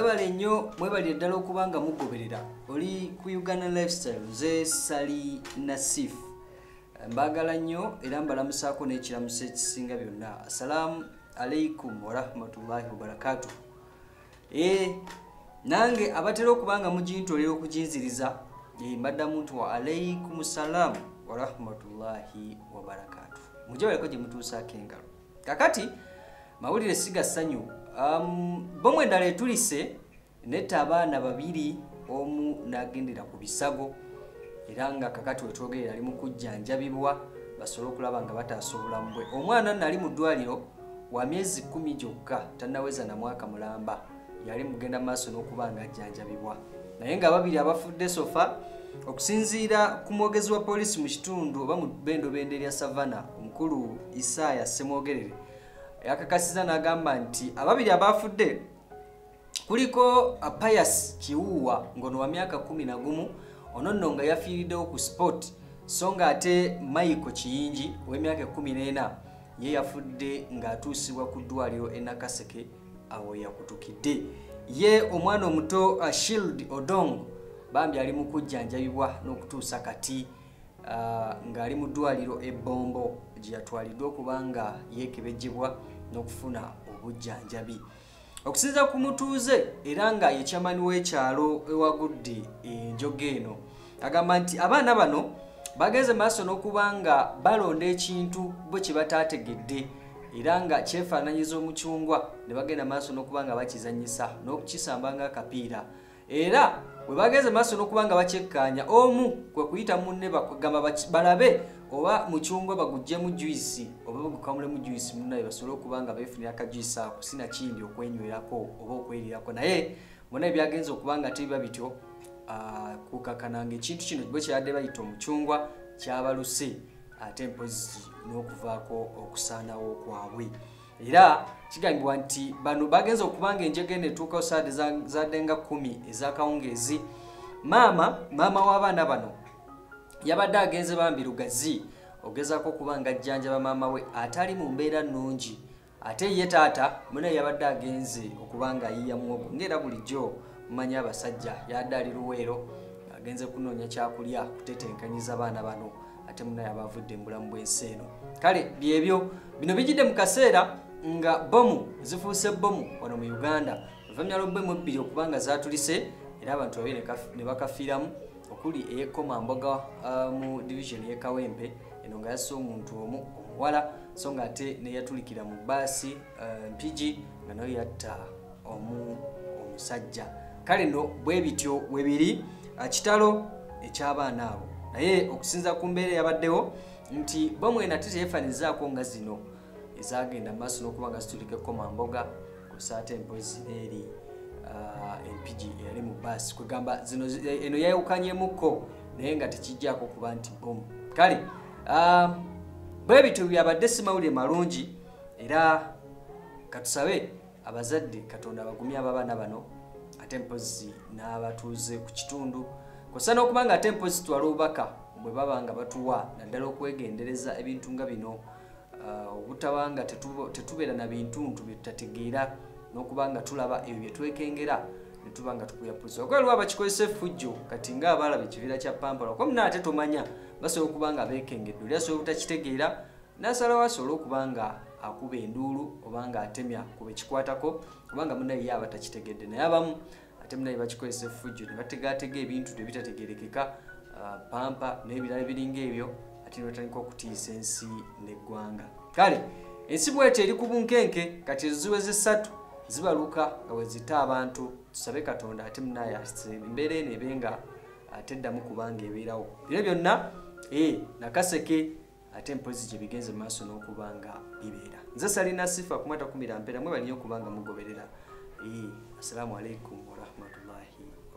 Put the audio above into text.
mwebale nnyo mwebale ddala okubanga mugoberera oli ku Uganda Lifestyle ze Sali Nasif mbagala nnyo era mbalamusaako n'ekiramuso ekisinga byonna. Assalamu alaikum wa rahmatullahi wa barakatuh. Nange abatera okubanga mujintolera okuginziriza mbadda muntu wa alaikum salam wa rahmatullahi wa barakatuh. Mujabaleko gye mutuusaako engalo. Kakati mawulire siga ssanyu. Bomwe endala etulise netta abaana babiri omu n'agendera ku bisago era nga kakati wetwogerera ali mu kujjanjabibwa basobole okulaba nga bataasa obulamu bwe. Omwana nali mu ddwaliro wa myezi 10 gyokka tannaweza na mwaka mulamba yali mugenda maaso n'okuba nga ajjanjabibwa naye nga babiri abafudde sofa okusinziira ku mwogezi wa poliisi mu kitundu oba mu bendobendo erya Savana omukulu Isaya Semwogerere yakakasiza n'agamba nti ababiri abafudde kuliko Pius Kiwuwa ngono wa myaka 11 ononno nga yafiiriddewo ku sport so nga ate Michael Kiyingi ow'emyaka 14 ye yafudde ng'atuusibwa ku ddwaliro e Nakaseke awo yakutukidde. Ye omwana omuto Shield Odong bambi ali mu kujjanjabibwa n'okutuusa kati ng'ali mu ddwaliro e Bombo gye yatwaliddwa okubanga yeekebejjebwa n'okufuna obujjanjabi. Okusinza ku mutuuze era nga ye kyamani w'ekyalo ewagudde enjoga eno agamba nti abaana bano bageze maaso n'okuba nga balonda ekintu bwe kye bataategedde era nga kyefaananyiza omucungwa ne bagenda maaso n'okuba nga bakizannyisa n'okukisamba ng'akapiira era bwe bageze maaso n'okuba nga bakyekkaanya omu kwe kuyita munne bagamba balabe oba mucungwa baguggyemu juice oba bagukamulemu juice munnaye basobole okuba nga beefunira akajuice ako sinakindi okwenywerako oba okwerirako naye bonna ebyagenza okuba nga tebiba bityo kukakananga ekintu kino bwe kyabadde bayita omucungwa kyabaluse ate mpozi n'okuvaako okusaanawo kwabwe era kigambibwa nti bano bagenza okuba nga enjega eno etuukawo saade zadde nga 10 ez'akawungeezi. Maama w'abaana bano yabadde agenze bambi lugazi ogezaako okuba nga ajjanjaba maama we atali mu mbeera nnungi ate ye taata munaye yabadde agenze okuba nga ayiya muwogo ng'era bulijjo mumanyi abasajja yadde ali luweero agenze kunoonya kyakulya kutetenkanyiza abaana bano ate munaye abavudde mu bulamu bw'ensi eno. Kale byebyo bino bijjidde mu kaseera nga bbomu zifuuse bbomu wano mu Uganda oluvannyuma lw'ebbomu ebbiri okuba nga zaatulise era abantu babiri ne bakafiiramu okuli ey'Ekkomamboga mu division y'e Kawempe eno nga yasse omuntu omu omuwala so nga ate neyatulikira mu bbaasi Mpigi nga nayo yatta omusajja. Kale no bwe bityo webiri kitalo eky'abaana abo naye okusinza ku mbeera yabaddewo nti bomu eno ate teyefaanyizaako nga zino ezagenda maaso n'okuba nga zitulika Ekkomamboga kusaate empozi n'eri Mpigi eyali mu bbaasi kwegamba zino eno yayawukanyemukko naye nga tekijjaako kuba nti bomu. Kale bwe bityo byabadde si mawulire malungi era katusabe abazadde Katonda abagumye abaana bano ate mpozi n'abatuuze ku kitundu kosa n'okuba nga ate mpozi twala obubaka bwe baba nga batuwa naddala okwegendereza ebintu nga bino obutaba nga tetubeera na bintu bye tutategeera n'okuba nga tulaba ebyo bye twekengera ne tuba nga tukuyapuza okwaliwo abakikozesa effujjo kati ng'abalaba ekibiira kya Pampala ko muna ate tomanya basobola okuba nga beekengedde oli asobola obutakitegeera n'asalawo asobole okuba nga akuba enduulu oba nga atemya kuba ekikwatako kubanga munaye ye aba takitegedde naye abamu ate munaye bakikozesa effujjo ne bategaatega ebintu ebitategerekeka pampa n'ebirala biringa ebyo ate ne batandika okutiisa ensi n'eggwanga. Kale ensi bw'etyo eri ku bunkenke kati eziweze 3 zibaluka nga wezita abantu tusabe Katonda ate munaye embeera eno ebe nga ate eddamu kubanga ebeerawo bino byonna Nakaseke ate mpozi gye bigenze maaso n'okuba nga bibeera. Nze Sali Nasif akumata kumira mpeera mwe bali nnyo okuba nga mugoberera. Assalamu alaikum wa rahmatullahi